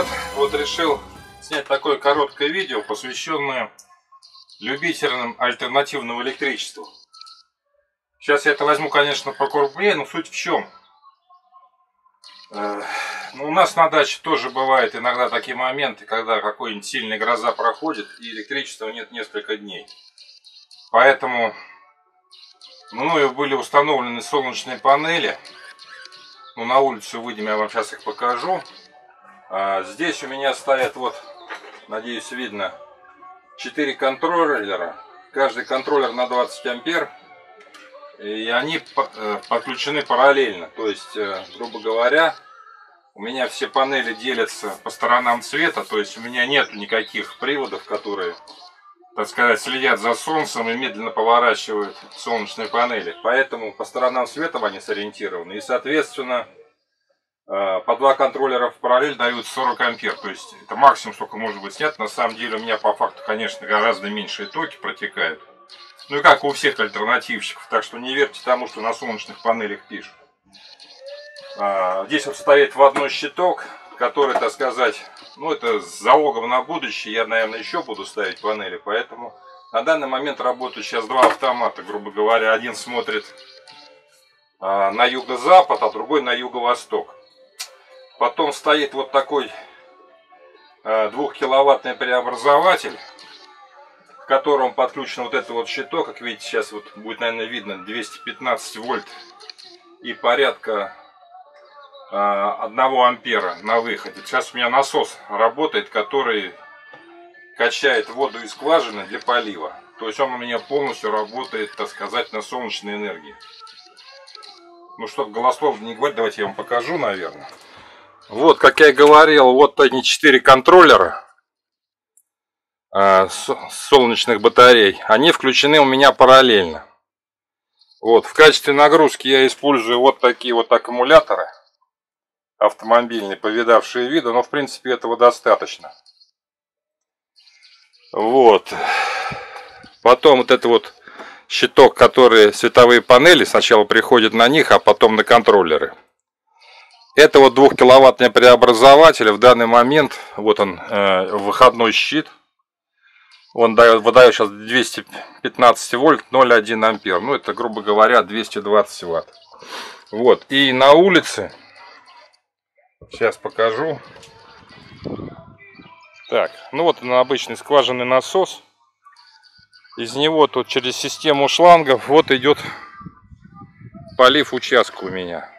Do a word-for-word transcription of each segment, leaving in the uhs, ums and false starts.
вот решил снять такое короткое видео, посвященное любителям альтернативного электричества. Сейчас я это возьму, конечно, покрупнее, но суть в чем? Э, ну, у нас на даче тоже бывают иногда такие моменты, когда какая-нибудь сильная гроза проходит и электричества нет несколько дней. Поэтому мною были установлены солнечные панели. Ну, на улицу выйдем, я вам сейчас их покажу. А здесь у меня стоят, вот, надеюсь, видно, четыре контроллера. Каждый контроллер на двадцать ампер. И они подключены параллельно. То есть, грубо говоря, у меня все панели делятся по сторонам цвета. То есть у меня нет никаких приводов, которые, так сказать, следят за солнцем и медленно поворачивают солнечные панели. Поэтому по сторонам света они сориентированы. И, соответственно, по два контроллера в параллель дают сорок ампер. То есть это максимум, сколько может быть снято. На самом деле у меня по факту, конечно, гораздо меньшие токи протекают. Ну и как у всех альтернативщиков. Так что не верьте тому, что на солнечных панелях пишут. Здесь вот стоит вводной щиток, который, так сказать, ну это с залогом на будущее. Я, наверное, еще буду ставить панели. Поэтому на данный момент работают сейчас два автомата, грубо говоря. Один смотрит на юго-запад, а другой на юго-восток. Потом стоит вот такой двухкиловаттный преобразователь, к которому подключен вот этот вот щиток. Как видите, сейчас вот будет, наверное, видно двести пятнадцать вольт и порядка одного ампера на выходе. Сейчас у меня насос работает, который качает воду из скважины для полива. То есть он у меня полностью работает, так сказать, на солнечной энергии. Ну, чтобы голословно не говорить, давайте я вам покажу, наверное. Вот, как я и говорил, вот они четыре контроллера э, солнечных батарей. Они включены у меня параллельно. Вот, в качестве нагрузки я использую вот такие вот аккумуляторы автомобильные, повидавшие виды, но в принципе этого достаточно. Вот. Потом вот это вот щиток, который световые панели сначала приходят на них, а потом на контроллеры. Это вот двухкиловаттный преобразователь. В данный момент, вот он, э, выходной щит. Он дает, выдает сейчас двести пятнадцать вольт, ноль целых одна десятая ампер. Ну, это, грубо говоря, двести двадцать ватт. Вот. И на улице, сейчас покажу. Так, ну вот он, обычный скважинный насос. Из него тут через систему шлангов вот идет полив участка у меня.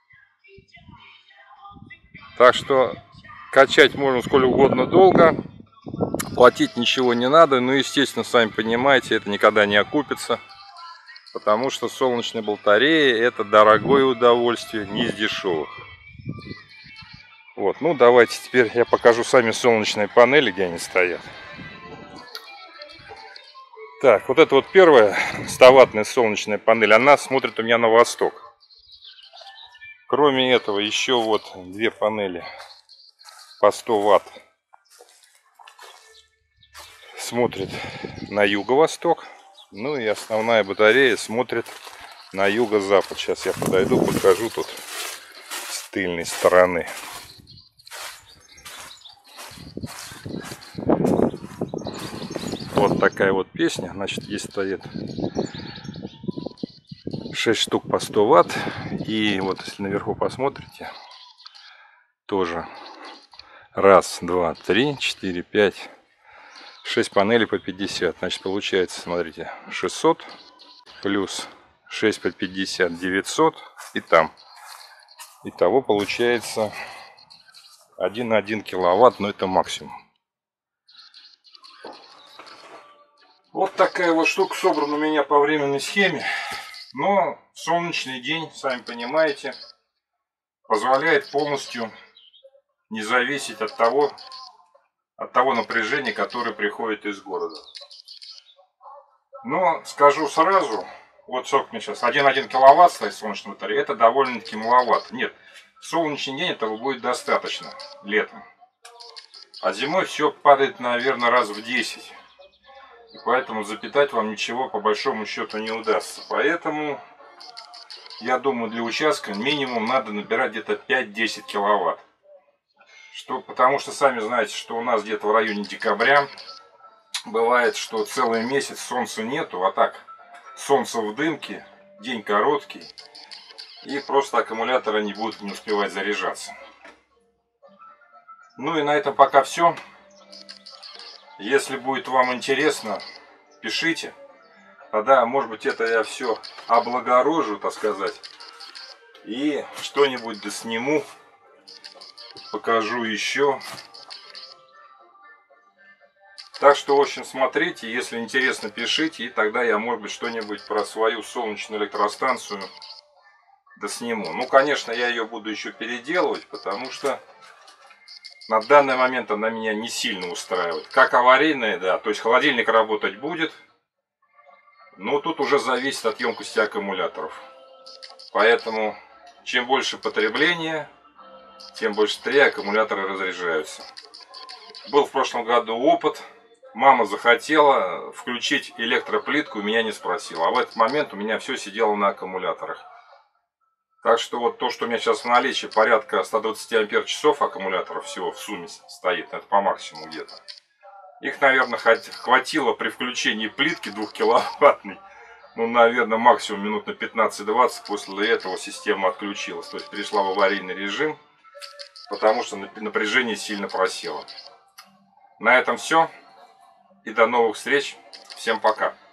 Так что качать можно сколь угодно долго, платить ничего не надо. Ну, естественно, сами понимаете, это никогда не окупится, потому что солнечные батареи — это дорогое удовольствие, не из дешевых. Вот, ну давайте теперь я покажу сами солнечные панели, где они стоят. Так, вот это вот первая стоваттная солнечная панель, она смотрит у меня на восток. Кроме этого, еще вот две панели по сто ватт смотрит на юго-восток. Ну и основная батарея смотрит на юго-запад. Сейчас я подойду, покажу тут с тыльной стороны. Вот такая вот песня. Значит, здесь стоит шесть штук по сто ватт. И вот если наверху посмотрите, тоже раз, два, три, четыре, пять, шесть панелей по пятьдесят. Значит, получается, смотрите, шестьсот плюс шесть по пятьдесят, девятьсот. И там. Итого получается один целых одна десятая киловатт, но это максимум. Вот такая вот штука собрана у меня по временной схеме. Но солнечный день, сами понимаете, позволяет полностью не зависеть от того, от того напряжения, которое приходит из города. Но скажу сразу, вот сколько мне сейчас, один целых одна десятая киловатт стоит солнечная батарея, это довольно-таки маловато. Нет, в солнечный день этого будет достаточно летом. А зимой все падает, наверное, раз в десять. И поэтому запитать вам ничего по большому счету не удастся. Поэтому, я думаю, для участка минимум надо набирать где-то пять-десять киловатт. Что, потому что сами знаете, что у нас где-то в районе декабря бывает, что целый месяц солнца нету, а так солнце в дымке, день короткий, и просто аккумуляторы не будут не успевать заряжаться. Ну и на этом пока все. Если будет вам интересно, пишите. Тогда, может быть, это я все облагорожу, так сказать. И что-нибудь досниму, покажу еще. Так что, в общем, смотрите, если интересно, пишите. И тогда я, может быть, что-нибудь про свою солнечную электростанцию досниму. Ну, конечно, я ее буду еще переделывать, потому что на данный момент она меня не сильно устраивает. Как аварийная, да, то есть холодильник работать будет. Но тут уже зависит от емкости аккумуляторов. Поэтому, чем больше потребления, тем быстрее аккумуляторы разряжаются. Был в прошлом году опыт. Мама захотела включить электроплитку, меня не спросила. А в этот момент у меня все сидело на аккумуляторах. Так что вот то, что у меня сейчас в наличии, порядка ста двадцати ампер часов аккумуляторов всего в сумме стоит. Это по максимуму где-то. Их, наверное, хватило при включении плитки двухкиловаттной. Ну, наверное, максимум минут на пятнадцать-двадцать. После этого система отключилась. То есть перешла в аварийный режим. Потому что напряжение сильно просело. На этом все. И до новых встреч. Всем пока.